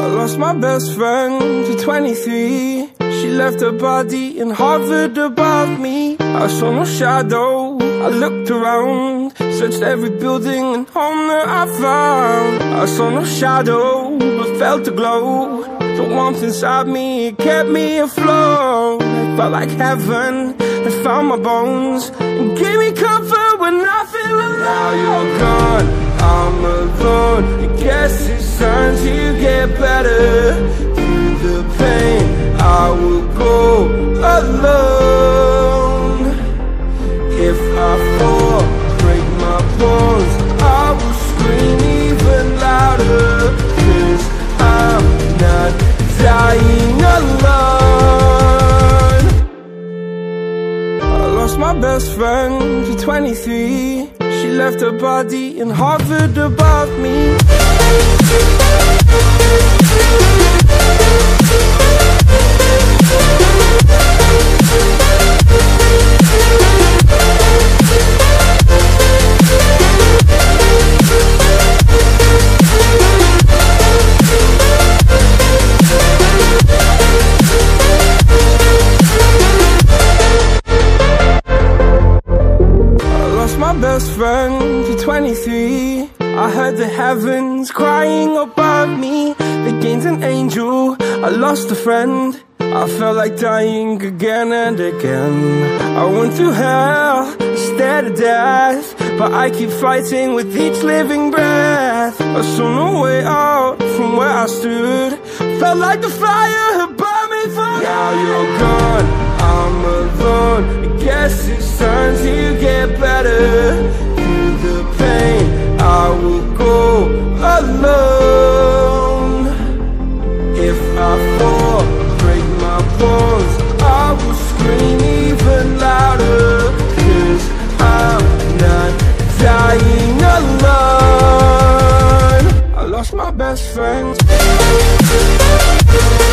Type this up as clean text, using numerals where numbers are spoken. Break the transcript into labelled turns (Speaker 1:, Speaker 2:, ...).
Speaker 1: I lost my best friend to 23. She left her body and hovered above me. I saw no shadow, I looked around, searched every building and home that I found. I saw no shadow, but felt a glow. The warmth inside me, it kept me afloat. It felt like heaven had found my bones and gave me comfort when I feel alone. Now you're gone, I'm alone. I guess it's time to get better. Through the pain, I will go alone. If I fall, break my bones, I will scream even louder. 'Cause I'm not dying alone. I lost my best friend to 23. She left her body and hovered above me. My best friend to 23. I heard the heavens crying above me. They gained an angel, I lost a friend. I felt like dying again and again. I went through hell, stared at death, but I keep fighting with each living breath. I saw no way out from where I stood. Felt like the fire had burned me through. Now you're gone, I'm alone. I guess it's time to get better. Through the pain, I will go alone. If I fall, break my bones, I will scream even louder. 'Cause I'm not dying alone. I lost my best friend.